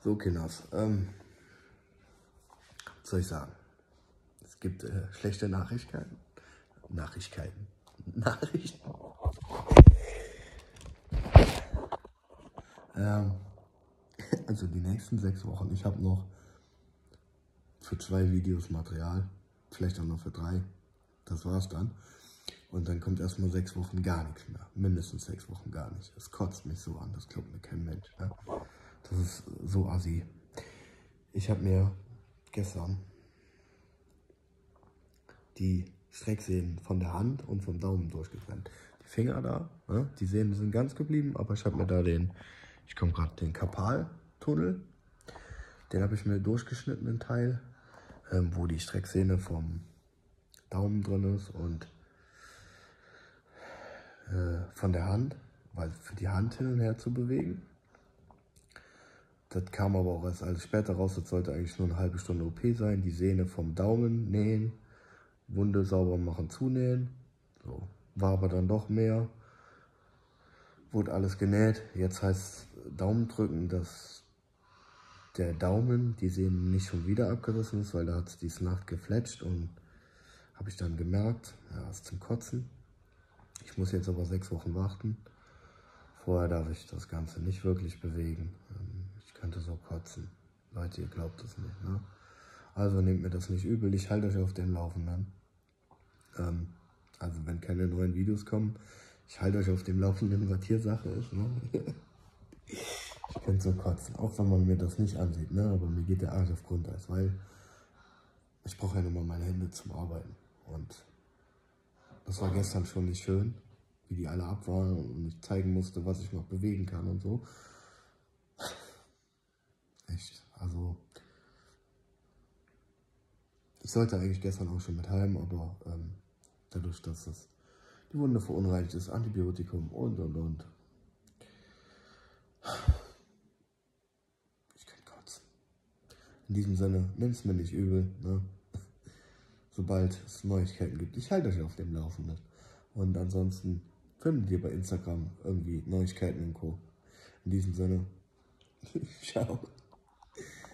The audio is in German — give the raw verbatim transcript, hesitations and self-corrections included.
So, Kinders, ähm, was soll ich sagen? Es gibt äh, schlechte Nachrichten. Nachrichten. Nachrichten. Ähm, also die nächsten sechs Wochen. Ich habe noch für zwei Videos Material. Vielleicht auch noch für drei. Das war's dann. Und dann kommt erstmal sechs Wochen gar nichts mehr. Mindestens sechs Wochen gar nicht. Das kotzt mich so an. Das glaubt mir kein Mensch. Ne? Das ist so assi. Ich habe mir gestern die Strecksehnen von der Hand und vom Daumen durchgetrennt. Die Finger da, ne, die Sehnen sind ganz geblieben, aber ich habe mir da den, ich komme gerade den Karpaltunnel, den habe ich mir durchgeschnitten, den Teil, ähm, wo die Strecksehne vom Daumen drin ist und äh, von der Hand, weil für die Hand hin und her zu bewegen. Das kam aber auch erst alles später raus, das sollte eigentlich nur eine halbe Stunde O P sein, die Sehne vom Daumen nähen, Wunde sauber machen, zunähen. So. War aber dann doch mehr. Wurde alles genäht. Jetzt heißt Daumen drücken, dass der Daumen, die Sehne nicht schon wieder abgerissen ist, weil da hat es diese Nacht gefletscht und habe ich dann gemerkt, ja, ist zum Kotzen. Ich muss jetzt aber sechs Wochen warten. Vorher darf ich das Ganze nicht wirklich bewegen. Ich könnte so kotzen. Leute, ihr glaubt es nicht, ne? Also nehmt mir das nicht übel, ich halte euch auf dem Laufenden. Ähm, also wenn keine neuen Videos kommen, ich halte euch auf dem Laufenden, was hier Sache ist. Ne? Ich könnte so kotzen, auch wenn man mir das nicht ansieht, ne? Aber mir geht der Arsch auf Grundeis, weil ich brauche ja nur mal meine Hände zum Arbeiten. Und das war gestern schon nicht schön, wie die alle ab waren und ich zeigen musste, was ich noch bewegen kann und so. Echt, also ich sollte eigentlich gestern auch schon mit heim, aber ähm, dadurch, dass das die Wunde verunreinigt ist, Antibiotikum und und und. Ich kann kotzen. In diesem Sinne, nimm's mir nicht übel, ne? Sobald es Neuigkeiten gibt. Ich halte euch auf dem Laufenden. Und ansonsten findet ihr bei Instagram irgendwie Neuigkeiten und Co. In diesem Sinne, ciao.